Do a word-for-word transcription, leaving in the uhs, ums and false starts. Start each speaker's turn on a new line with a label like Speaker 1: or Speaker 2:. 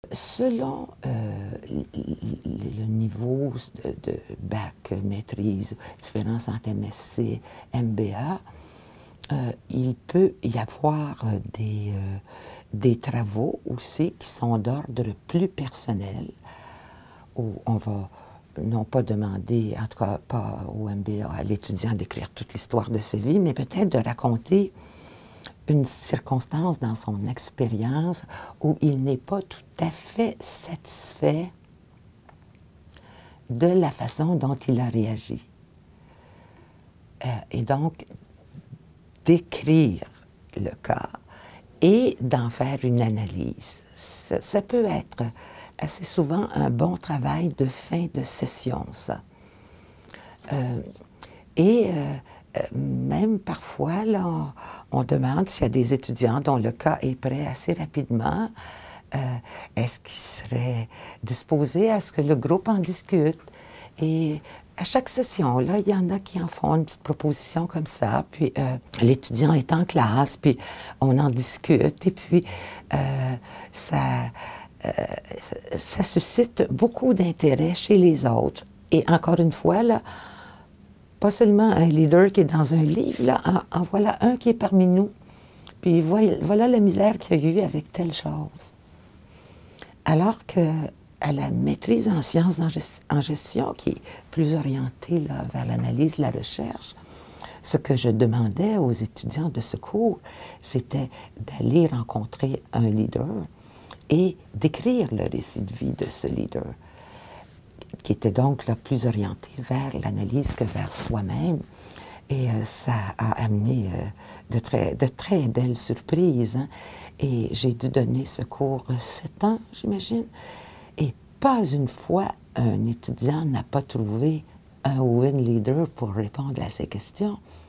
Speaker 1: Selon euh, le niveau de, de bac, maîtrise, différence entre M S C, M B A, euh, il peut y avoir des, euh, des travaux aussi qui sont d'ordre plus personnel, où on va non pas demander, en tout cas pas au M B A, à l'étudiant d'écrire toute l'histoire de sa vie, mais peut-être de raconter une circonstance dans son expérience où il n'est pas tout à fait satisfait de la façon dont il a réagi. Euh, et donc, d'écrire le cas et d'en faire une analyse. Ça, ça peut être assez souvent un bon travail de fin de session, ça. Euh, et euh, euh, même parfois, là, on, on demande s'il y a des étudiants dont le cas est prêt assez rapidement, euh, est-ce qu'ils seraient disposés à ce que le groupe en discute? Et à chaque session, là, il y en a qui en font une petite proposition comme ça, puis euh, l'étudiant est en classe, puis on en discute, et puis euh, ça, euh, ça suscite beaucoup d'intérêt chez les autres. Et encore une fois, là, pas seulement un leader qui est dans un livre, là, en, en voilà un qui est parmi nous. Puis voilà, voilà la misère qu'il y a eu avec telle chose. Alors qu'à la maîtrise en sciences en gestion, qui est plus orientée là, vers l'analyse, la recherche, ce que je demandais aux étudiants de ce cours, c'était d'aller rencontrer un leader et d'écrire le récit de vie de ce leader, qui était donc là, plus orienté vers l'analyse que vers soi-même. Et euh, ça a amené euh, de, très, de très belles surprises. Hein? Et j'ai dû donner ce cours sept ans, j'imagine. Et pas une fois un étudiant n'a pas trouvé un ou une leader pour répondre à ces questions.